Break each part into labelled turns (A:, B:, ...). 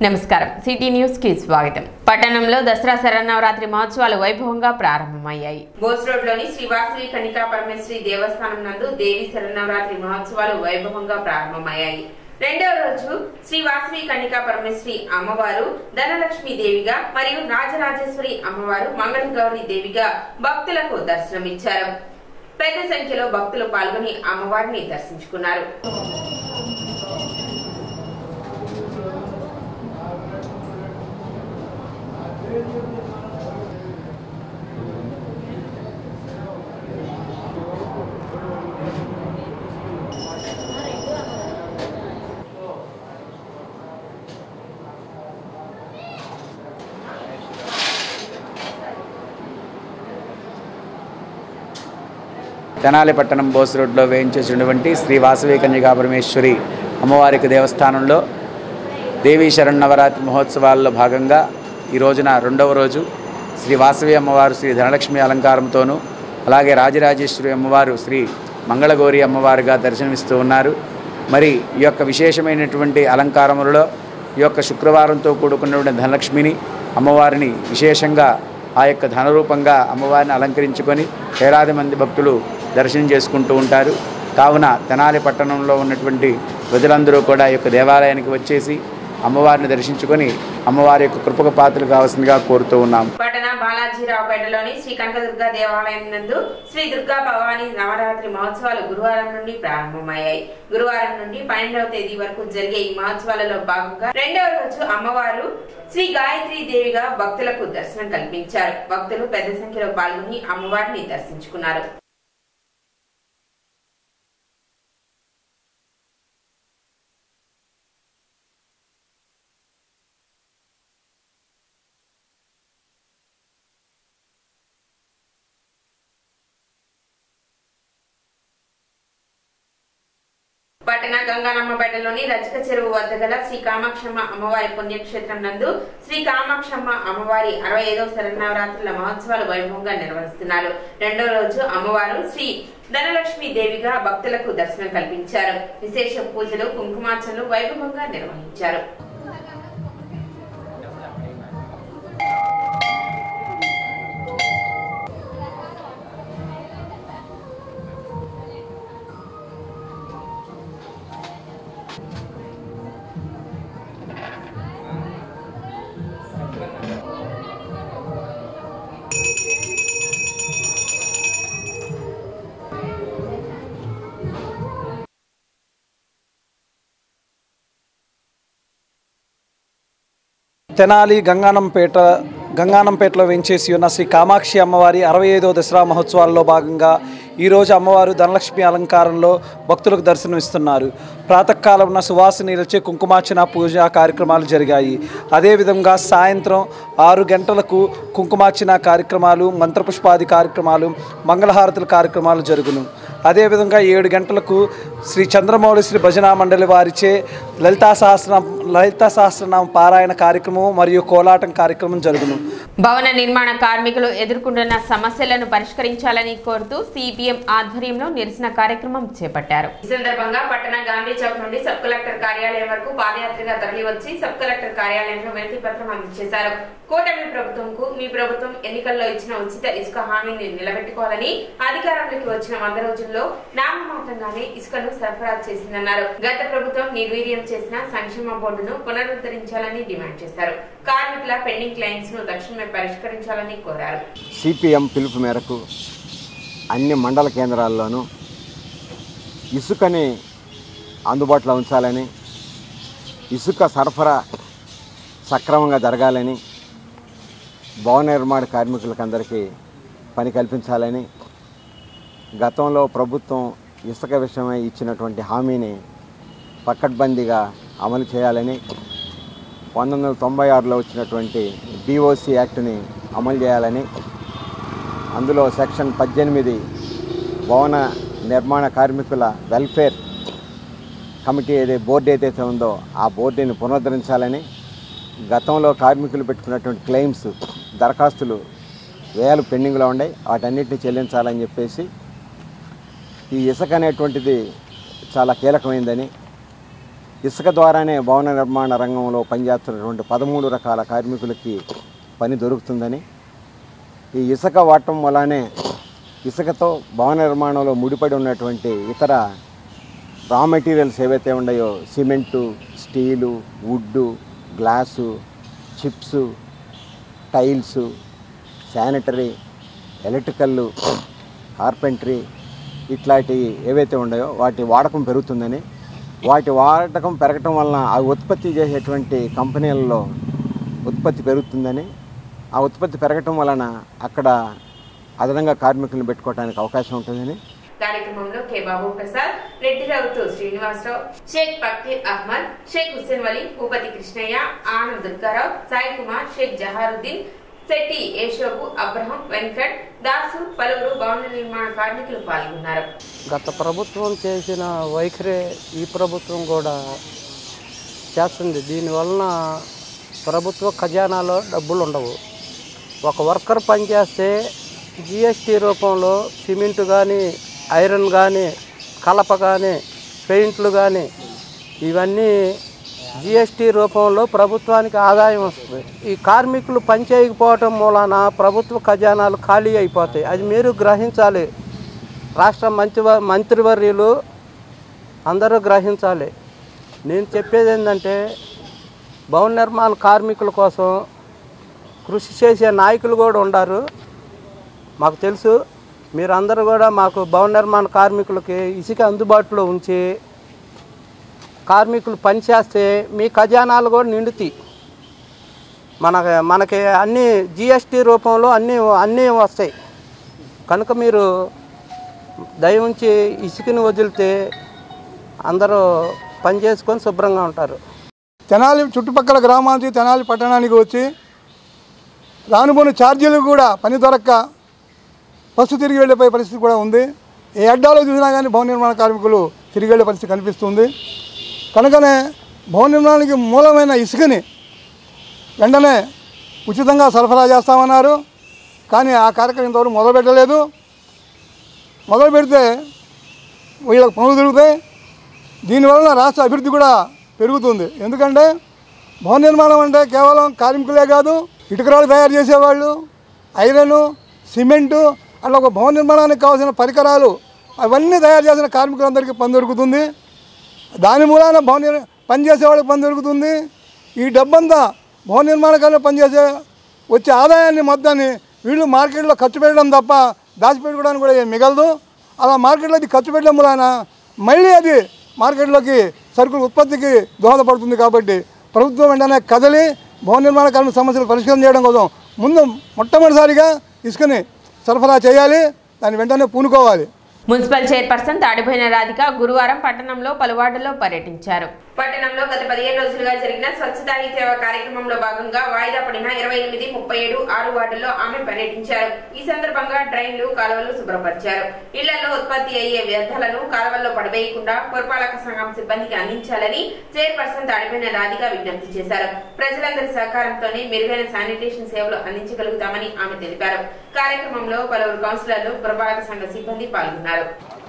A: నమస్కారం city news కి స్వాగతం. పట్టణంలో దసరా శరన్నవరాత్రి మహోత్సవాలు వైభవంగా ప్రారంభమయ్యాయి. బోస్ రోడ్ లోని శ్రీ వాసవి కన్నికా పరమేశ్వరి దేవస్థానం నందు దేవి శరన్నవరాత్రి మహోత్సవాలు వైభవంగా ప్రారంభమయ్యాయి. రెండవ రోజు శ్రీ వాసవి కన్నికా పరమేశ్వరి అమ్మవారు ధనలక్ష్మి దేవిగా మరియు రాజరాజేశ్వరి అమ్మవారు మంగళగౌరి దేవిగా భక్తులకు దర్శనమిచ్చారు. పెద్ద సంఖ్యలో భక్తులు పాల్గొని అమ్మవారిని దర్శించుకున్నారు.
B: తెనాలి పట్టణం బోస్ రోడ్లో వేయించేసినటువంటి శ్రీ వాసవి కన్యకా పరమేశ్వరి అమ్మవారికి దేవస్థానంలో దేవీ శరన్నవరాత్రి మహోత్సవాల్లో భాగంగా ఈ రోజున రెండవ రోజు శ్రీ వాసవి అమ్మవారు శ్రీ ధనలక్ష్మి అలంకారంతోనూ అలాగే రాజరాజేశ్వరి అమ్మవారు శ్రీ మంగళగౌరి అమ్మవారుగా దర్శనమిస్తూ ఉన్నారు. మరి ఈ యొక్క విశేషమైనటువంటి అలంకారములలో ఈ యొక్క శుక్రవారంతో కూడుకున్నటువంటి ధనలక్ష్మిని అమ్మవారిని విశేషంగా ఆ యొక్క ధనరూపంగా అమ్మవారిని అలంకరించుకొని వేలాది మంది భక్తులు దర్శనం చేసుకుంటూ ఉంటారు. కావున తెనాలి పట్టణంలో ఉన్నటువంటి ప్రజలందరూ కూడా ఈ యొక్క దేవాలయానికి వచ్చేసి అమ్మవారిని దర్శించుకొని అమ్మవారి యొక్క కృపకు పాత్రలు కావాల్సిందిగా కోరుతూ ఉన్నాం.
A: పట్టణ బాలాజీరావుపేటలోని శ్రీ కనకదుర్గ దేవాలయం నందు శ్రీ దుర్గా భవానీ నవరాత్రి మహోత్సవాలు గురువారం నుండి ప్రారంభమయ్యాయి. గురువారం నుండి 12వ తేదీ వరకు జరిగే ఈ మహోత్సవాలలో భాగంగా రెండవ రోజు అమ్మవారు శ్రీ గాయత్రీ దేవిగా భక్తులకు దర్శనం కల్పించారు. భక్తులు పెద్ద సంఖ్యలో పాల్గొని అమ్మవారిని దర్శించుకున్నారు. పట్టణ గంగానమ్మపేటలోని రజక చెరువు వద్ద గల శ్రీ కామాక్షమ్మ అమ్మవారి పుణ్యక్షేత్రం నందు శ్రీ కామాక్షమ్మ అమ్మవారి 65వ శరన్నవరాత్రుల మహోత్సవాలు వైభవంగా నిర్వహిస్తున్నారు. రెండో రోజు అమ్మవారు శ్రీ ధనలక్ష్మి దేవిగా భక్తులకు దర్శనం కల్పించారు. విశేష పూజలు కుంకుమార్చనలు వైభవంగా నిర్వహించారు.
C: తెనాలి గంగానంపేటలో వేంచేసి ఉన్న శ్రీ కామాక్షి అమ్మవారి 65వ దసరా మహోత్సవాల్లో భాగంగా ఈరోజు అమ్మవారు ధనలక్ష్మి అలంకారంలో భక్తులకు దర్శనమిస్తున్నారు. ప్రాతకాలంలో సువాసినీలచే కుంకుమార్చన పూజా కార్యక్రమాలు జరిగాయి. అదేవిధంగా సాయంత్రం 6 గంటలకు కుంకుమార్చన కార్యక్రమాలు, మంత్రపుష్పాది కార్యక్రమాలు, మంగళహారతుల కార్యక్రమాలు జరుగును. అదేవిధంగా 7 గంటలకు శ్రీ చంద్రమౌళి శ్రీ భజనా మండలి వారిచే లలితా సహస్రనామ పారాయణ కార్యక్రమం మరియు కోలాటం కార్యక్రమం జరుగును.
A: భవన నిర్మాణ కార్మికులు ఎదుర్కొంటున్న సమస్యలను పరిష్కరించాలని కోరుతూ సిపిఎం ఆధ్వర్యంలో నిరసన కార్యక్రమం చేపట్టారు. ఈ సందర్భంగా పట్టణ గాంధీ చౌక్ నుండి సబ్ కలెక్టర్ కార్యాలయం వరకు పాదయాత్రగా తరలివచ్చి సబ్ కలెక్టర్ కార్యాలయంలో వినతి పత్రం అందజేశారు. కూటమి ప్రభుత్వంకు మీ ప్రభుత్వం ఎన్నికల్లో ఇచ్చిన ఉచిత ఇసుక హామీని నిలబెట్టుకోవాలని, అధికారంలోకి వచ్చిన 100 రోజుల్లో నామమాత్రంగానే ఇసుకను సరఫరా చేసిందన్నారు. గత ప్రభుత్వం నిర్వీర్యం చేసిన సంక్షేమ బోర్డును పునరుద్ధరించాలని డిమాండ్ చేశారు. కార్మికుల పెండింగ్ క్లెయిమ్స్ ను తక్షణమే పరిష్కరించాలని కోరారు.
D: సిపిఎం పిలుపు మేరకు అన్ని మండల కేంద్రాల్లోనూ ఇసుకని అందుబాటులో ఉంచాలని, ఇసుక సరఫరా సక్రమంగా జరగాలని, భవన నిర్మాణ కార్మికులకందరికీ పని కల్పించాలని, గతంలో ప్రభుత్వం ఇసుక విషయమై ఇచ్చినటువంటి హామీని పకడ్బందీగా అమలు చేయాలని, 1996లో వచ్చినటువంటి డిఓసి యాక్ట్ని అమలు చేయాలని, అందులో సెక్షన్ 18 భవన నిర్మాణ కార్మికుల వెల్ఫేర్ కమిటీ బోర్డు ఏదైతే ఉందో ఆ బోర్డుని పునరుద్ధరించాలని, గతంలో కార్మికులు పెట్టుకున్నటువంటి క్లెయిమ్స్ దరఖాస్తులు వేలు పెండింగ్లో ఉన్నాయి, వాటన్నిటిని చెల్లించాలని చెప్పేసి, ఈ ఇసుక అనేటువంటిది చాలా కీలకమైందని, ఇసుక ద్వారానే భవన నిర్మాణ రంగంలో పనిచేస్తున్నటువంటి 13 రకాల కార్మికులకి పని దొరుకుతుందని, ఈ ఇసుక వాడటం వల్లనే ఇసుకతో భవన నిర్మాణంలో ముడిపడి ఉన్నటువంటి ఇతర రా మెటీరియల్స్ ఏవైతే ఉన్నాయో cement, steel, wood, glass, chips, tiles, sanitary, electrical, carpentry ఇట్లాంటివి ఏవైతే ఉన్నాయో వాటి వాడకం పెరుగుతుందని, వాటి వాడకం పెరగటం వలన ఆ ఉత్పత్తి చేసేటువంటి కంపెనీలలో ఉత్పత్తి పెరుగుతుందని, ఆ ఉత్పత్తి పెరగటం వలన అక్కడ అదనంగా కార్మికులను పెట్టుకోవడానికి అవకాశం ఉంటుందని.
A: కార్యక్రమంలో కె బాబు ప్రసాద్, రెడ్డి రౌతు శ్రీనివాసరావు, షేక్ ఫకీర్ అహ్మద్, షేక్ హుస్సేన్ వలి, భూపతి కృష్ణయ్య, ఆనంద్ దుర్గారావు, సాయి కుమార్, షేక్ జహారుద్దీన్, శెట్టి యేషోబు, అబ్రహం, వెంకట్, దాసు పలువురు భవన నిర్మాణ కార్మికులు పాల్గొన్నారు.
E: గత ప్రభుత్వం చేసిన వైఖరే ఈ ప్రభుత్వం కూడా చేస్తుంది. దీనివలన ప్రభుత్వ ఖజానాలో డబ్బులు ఉండవు. ఒక వర్కర్ పనిచేస్తే జిఎస్టీ రూపంలో సిమెంటు కానీ, ఐరన్ కానీ, కలప కానీ, పెయింట్లు కానీ ఇవన్నీ జిఎస్టీ రూపంలో ప్రభుత్వానికి ఆదాయం వస్తుంది. ఈ కార్మికులు పని చేయకపోవటం మూలాన ప్రభుత్వ ఖజానాలు ఖాళీ అయిపోతాయి. అది మీరు గ్రహించాలి. రాష్ట్ర మంత్రివర్యులు అందరూ గ్రహించాలి. నేను చెప్పేది ఏంటంటే భవన నిర్మాణ కార్మికుల కోసం కృషి చేసే నాయకులు కూడా ఉన్నారు. మాకు తెలుసు. మీరందరూ కూడా మాకు భవన నిర్మాణ కార్మికులకి ఇసుక అందుబాటులో ఉంచి కార్మికులు పనిచేస్తే మీ ఖజానాలు కూడా నిండుతాయి. మనకి అన్నీ జిఎస్టీ రూపంలో అన్నీ వస్తాయి. కనుక మీరు దయ ఉంచి ఇసుకని వదిలితే అందరూ పని చేసుకొని శుభ్రంగా ఉంటారు.
F: తెనాలి చుట్టుపక్కల గ్రామానికి, తెనాలి పట్టణానికి వచ్చి రానుపోని ఛార్జీలు కూడా పని దొరక్క బస్సు తిరిగి వెళ్ళిపోయే పరిస్థితి కూడా ఉంది. ఏ అడ్డాలో చూసినా కానీ భవన నిర్మాణ కార్మికులు తిరిగి వెళ్ళే పరిస్థితి కనిపిస్తుంది. కనుకనే భవన నిర్మాణానికి మూలమైన ఇసుకని వెంటనే ఉచితంగా సరఫరా చేస్తామన్నారు. కానీ ఆ కార్యక్రమం ఇంతవరకు మొదలుపెట్టలేదు. మొదలు పెడితే వీళ్ళకి పనులు దొరుకుతాయి. దీనివలన రాష్ట్ర అభివృద్ధి కూడా పెరుగుతుంది. ఎందుకంటే భవన నిర్మాణం అంటే కేవలం కార్మికులే కాదు, ఇటుకరాలు తయారు చేసేవాళ్ళు, ఐరను, సిమెంటు అట్లా ఒక భవన నిర్మాణానికి కావాల్సిన పరికరాలు అవన్నీ తయారు చేసిన కార్మికులందరికీ పని దొరుకుతుంది. దాని మూలాన పనిచేసే వాళ్ళకి పని దొరుకుతుంది. ఈ డబ్బంతా భవన నిర్మాణకాల్లో పనిచేసే వచ్చే ఆదాయాన్ని మొత్తాన్ని వీళ్ళు మార్కెట్లో ఖర్చు పెట్టడం తప్ప దాచిపెట్టుకోవడానికి కూడా ఏం మిగలదు. అలా మార్కెట్లో అది ఖర్చు పెట్టడం మూలాన మళ్ళీ అది మార్కెట్లోకి సరుకుల ఉత్పత్తికి దోహదపడుతుంది. కాబట్టి ప్రభుత్వం వెంటనే కదలి భవన నిర్మాణ కార్మిక సమస్యలు పరిష్కారం చేయడం కోసం మొట్టమొదటిసారిగా ఇసుకని సరఫరా చేయాలి. దాన్ని వెంటనే పూనుకోవాలి.
A: మున్సిపల్ చైర్పర్సన్ తాడిపోయిన రాధిక గురువారం పట్టణంలో పలు వార్డుల్లో పర్యటించారు. పట్టణంలో గత 15 రోజులుగా జరిగిన స్వచ్ఛతా హీ సేవ కార్యక్రమంలో భాగంగా వాయిదా పడిన 28, 37, 6 వార్డుల్లో ఆమె పర్యటించారు. ఈ సందర్భంగా డ్రైన్లు, కాలువలు శుభ్రపరిచారు. ఇళ్లలో ఉత్పత్తి అయ్యే వ్యర్థాలను కాలువల్లో పడవేయకుండా పురపాలక సంఘం సిబ్బందికి అందించాలని చైర్పర్సన్ తాడిపోయిన రాధిక విజ్ఞప్తి చేశారు. ప్రజలందరి సహకారంతోనే మెరుగైన శానిటేషన్ సేవలు అందించగలుగుతామని ఆమె తెలిపారు. కార్యక్రమంలో పలువురు కౌన్సిలర్లు, పురపాలక సంఘ సిబ్బంది పాల్గొన్నారు.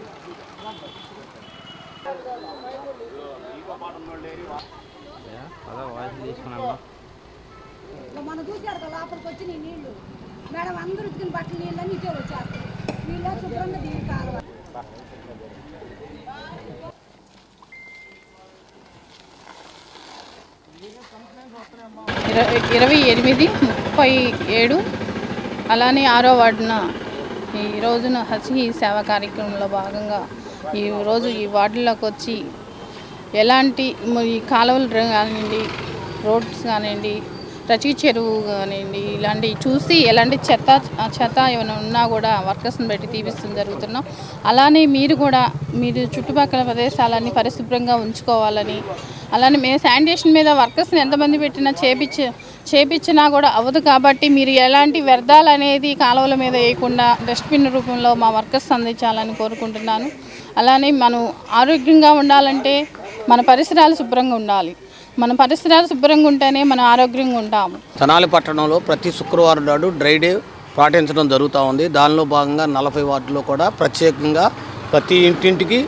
G: మనం చూసారు కదా లోపలికి వచ్చి నీ నీళ్లు మేడం అందరూ ఉతికిన బట్టలు నీళ్ళని ఇటే వచ్చేస్తాయి. నీళ్ళు శుభ్రంగా దీని కాలువ
H: 28, 37 అలానే 6వ వార్డున ఈ రోజున హసి సేవా కార్యక్రమంలో భాగంగా ఈరోజు ఈ వార్డులోకి వచ్చి ఎలాంటి ఈ కాలువలు కానివ్వండి, రోడ్స్ కానివ్వండి, రచి చెరువు కానివ్వండి, ఇలాంటివి చూసి ఎలాంటి చెత్త ఏమైనా ఉన్నా కూడా వర్కర్స్ని పెట్టి తీపిస్తూ జరుగుతున్నాం. అలానే మీరు కూడా మీరు చుట్టుపక్కల ప్రదేశాలన్నీ పరిశుభ్రంగా ఉంచుకోవాలని, అలానే మేము శానిటేషన్ మీద వర్కర్స్ని ఎంతమంది పెట్టినా చేపించినా కూడా అవ్వదు. కాబట్టి మీరు ఎలాంటి వ్యర్థాలు అనేది కాలువల మీద వేయకుండా డస్ట్బిన్ రూపంలో మా వర్కర్స్ అందించాలని కోరుకుంటున్నాను. అలానే మనం ఆరోగ్యంగా ఉండాలంటే మన పరిసరాలు శుభ్రంగా ఉండాలి. మన పరిసరాలు శుభ్రంగా ఉంటేనే మనం ఆరోగ్యంగా ఉంటాము.
I: తెనాలి పట్టణంలో ప్రతి శుక్రవారం నాడు డ్రై డే పాటించడం జరుగుతూ ఉంది. దానిలో భాగంగా 40 వార్డులో కూడా ప్రత్యేకంగా ప్రతి ఇంటింటికి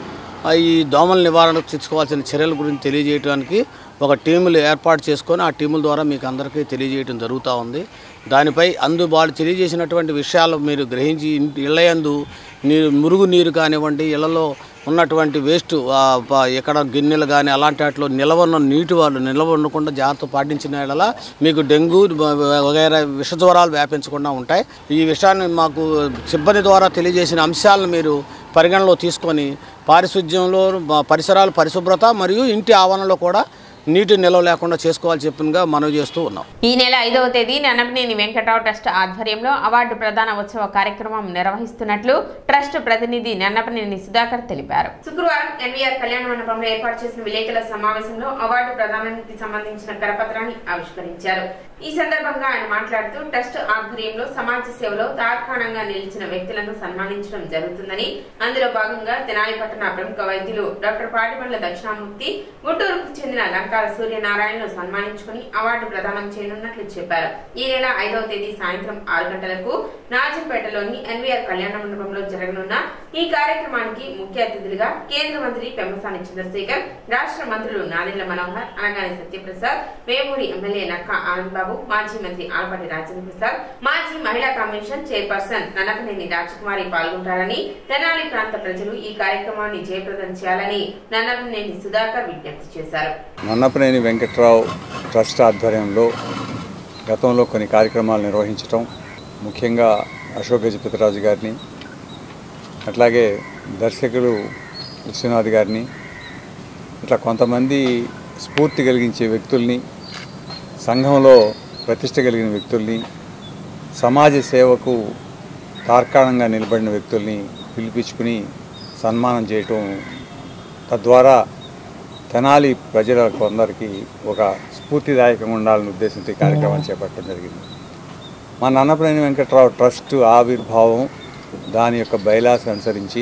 I: ఈ దోమల నివారణకు తీసుకోవాల్సిన చర్యల గురించి తెలియజేయడానికి ఒక టీములు ఏర్పాటు చేసుకొని ఆ టీముల ద్వారా మీకు అందరికీ తెలియజేయడం జరుగుతూ ఉంది. దానిపై వాళ్ళు తెలియజేసినటువంటి విషయాలు మీరు గ్రహించి ఇళ్ళయందు మురుగు నీరు కానివ్వండి, ఇళ్లలో ఉన్నటువంటి వేస్ట్ ఎక్కడ గిన్నెలు కానీ అలాంటి వాటిలో నిలవన్న నీటి వాళ్ళు నిల్వ ఉండకుండా జాగ్రత్త పాటించిన యెడల మీకు డెంగ్యూ వగైరా విష జ్వరాలు వ్యాపించకుండా ఉంటాయి. ఈ విషయాన్ని మాకు సిబ్బంది ద్వారా తెలియజేసిన అంశాలను మీరు పరిగణలో తీసుకొని పారిశుధ్యంలో పరిసరాల పరిశుభ్రత మరియు ఇంటి ఆవరణలో కూడా నీటి నిల్వ లేకుండా చేసుకోవాలని చెప్పినగా మనవి చేస్తూ ఉన్నాం.
A: ఈ నెల 5వ తేదీ నన్నపనేని వెంకటరావు ట్రస్ట్ ఆధ్వర్యంలో అవార్డు ప్రదాన ఉత్సవ కార్యక్రమం నిర్వహిస్తున్నట్లు ట్రస్ట్ ప్రతినిధి నన్నపనేని సుధాకర్ తెలిపారు. శుక్రవారం ఎన్వీఆర్ కళ్యాణ మండపంలో ఏర్పాటు చేసిన విలేకరుల సమావేశంలో అవార్డు ప్రదానానికి సంబంధించిన కరపత్రాన్ని ఆవిష్కరించారు. ఈ సందర్భంగా ఆయన మాట్లాడుతూ ట్రస్ట్ ఆధ్వర్యంలో సమాజ సేవలో తార్కాణంగా నిలిచిన వ్యక్తులను సన్మానించడం జరుగుతుందని, అందులో భాగంగా తెనాలి పట్టణ ప్రముఖ వైద్యులు డాక్టర్ పాటిబండ్ల దక్షిణామూర్తి, గుంటూరుకు చెందిన లంకాల సూర్యనారాయణను సన్మానించుకుని అవార్డు ప్రదానం చేయనున్నట్లు చెప్పారు. ఈ నెల 5వ తేదీ సాయంత్రం 6 గంటలకు రాజంపేటలోని ఎన్వీఆర్ కళ్యాణ మండపంలో జరగనున్న ఈ కార్యక్రమానికి ముఖ్య అతిథులుగా కేంద్ర మంత్రి పెమ్మసాని చంద్రశేఖర్, రాష్ట్ర మంత్రులు నాదెండ్ల మనోహర్, అనగాని సత్యప్రసాద్, వేమూరి ఎమ్మెల్యే నక్కా ఆనందబాబు, మాజీ మంత్రి ఆలపాటి రాజేంద్ర ప్రసాద్, మాజీ మహిళా కమిషన్ చైర్పర్సన్ నన్నపనేని రాజకుమారి పాల్గొంటారని, తెనాలి ప్రాంత ప్రజలు ఈ కార్యక్రమాన్ని జయప్రదం చేయాలని నన్నపనేని సుధాకర్ విజ్ఞప్తి చేశారు.
J: నన్నపనేని వెంకటరావు ట్రస్ట్ ఆధ్వర్యంలో గతంలో కొన్ని కార్యక్రమాలు నిర్వహించటం, ముఖ్యంగా అశోక్ గజపతిరాజు గారిని, అట్లాగే దర్శకులు విశ్వనాథ్ గారిని, ఇట్లా కొంతమంది స్ఫూర్తి కలిగించే వ్యక్తుల్ని, సంఘంలో ప్రతిష్ట కలిగిన వ్యక్తుల్ని, సమాజ సేవకు తార్కాణంగా నిలబడిన వ్యక్తుల్ని పిలిపించుకుని సన్మానం చేయటం, తద్వారా తెనాలి ప్రజలకు అందరికీ ఒక స్ఫూర్తిదాయకంగా ఉండాలనే ఉద్దేశంతో ఈ కార్యక్రమాన్ని చేపట్టడం జరిగింది. మా నన్నపనేని వెంకటరావు ట్రస్ట్ ఆవిర్భావం, దాని యొక్క బైలాస్ అనుసరించి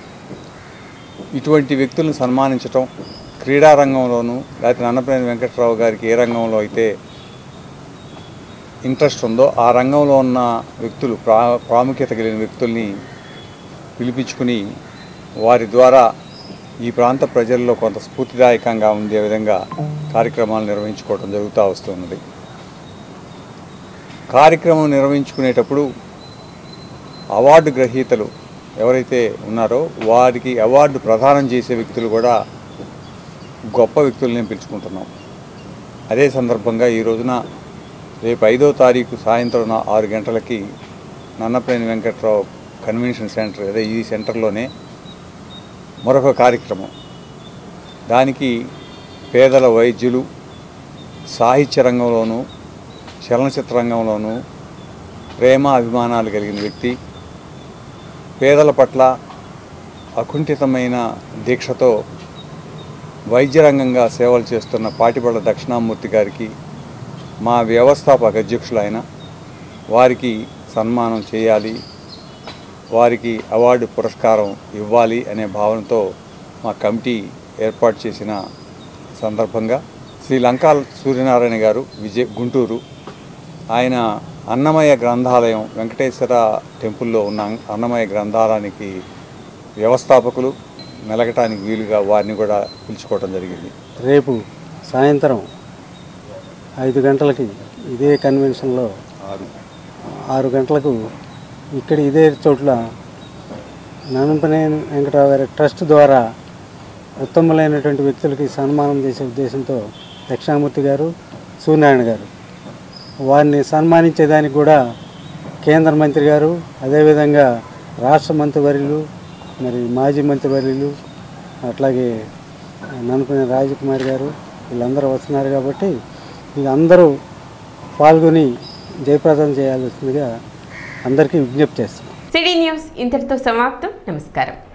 J: ఇటువంటి వ్యక్తులను సన్మానించటం, క్రీడా రంగంలోనూ లేకపోతే నన్నపనేని వెంకటరావు గారికి ఏ రంగంలో అయితే ఇంట్రెస్ట్ ఉందో ఆ రంగంలో ఉన్న వ్యక్తులు, ప్రాముఖ్యత కలిగిన వ్యక్తుల్ని పిలిపించుకుని వారి ద్వారా ఈ ప్రాంత ప్రజల్లో కొంత స్ఫూర్తిదాయకంగా ఉండే విధంగా కార్యక్రమాలు నిర్వహించుకోవడం జరుగుతూ వస్తున్నది. కార్యక్రమం నిర్వహించుకునేటప్పుడు అవార్డు గ్రహీతలు ఎవరైతే ఉన్నారో వారికి అవార్డు ప్రదానం చేసే వ్యక్తులు కూడా గొప్ప వ్యక్తులనే పిలుచుకుంటున్నాం. అదే సందర్భంగా ఈ రోజున రేపు 5వ తారీఖు సాయంత్రం 6 గంటలకి నన్నపనేని వెంకటరావు కన్వెన్షన్ సెంటర్, అదే ఈ సెంటర్లోనే మరొక కార్యక్రమం. దానికి పేదల వైద్యులు, సాహిత్య రంగంలోనూ చలనచిత్ర రంగంలోనూ ప్రేమ అభిమానాలు కలిగిన వ్యక్తి, పేదల పట్ల అకుంఠితమైన దీక్షతో వైద్య రంగంగా సేవలు చేస్తున్న పాటిబండ్ల దక్షిణామూర్తి గారికి మా వ్యవస్థాపక అధ్యక్షులు ఆయన, వారికి సన్మానం చేయాలి, వారికి అవార్డు పురస్కారం ఇవ్వాలి అనే భావనతో మా కమిటీ ఏర్పాటు చేసిన సందర్భంగా శ్రీ లంకాల సూర్యనారాయణ గారు గుంటూరు, ఆయన అన్నమయ్య గ్రంథాలయం వెంకటేశ్వర టెంపుల్లో ఉన్న అన్నమయ్య గ్రంథాలయానికి వ్యవస్థాపకులు, మెలగటానికి వీలుగా వారిని కూడా పిలుచుకోవడం జరిగింది.
E: రేపు సాయంత్రం 5 గంటలకి ఇదే కన్వెన్షన్లో 6 గంటలకు ఇక్కడ ఇదే చోట్ల నన్నపనేని వెంకటరావు గారి ట్రస్ట్ ద్వారా ఉత్తములైనటువంటి వ్యక్తులకి సన్మానం చేసే ఉద్దేశంతో దక్షిణామూర్తి గారు, సూర్యనారాయణ గారు వారిని సన్మానించేదానికి కూడా కేంద్ర మంత్రి గారు, అదేవిధంగా రాష్ట్ర మంత్రివర్యులు, మరి మాజీ మంత్రివర్యులు, అట్లాగే నన్నపనేని రాజకుమారి గారు వీళ్ళందరూ వస్తున్నారు. కాబట్టి వీళ్ళందరూ పాల్గొని జయప్రదం చేయాల్సిందిగా అందరికీ విజ్ఞప్తి చేస్తున్నాం.
A: సిటీ న్యూస్ ఇంతటితో సమాప్తం. నమస్కారం.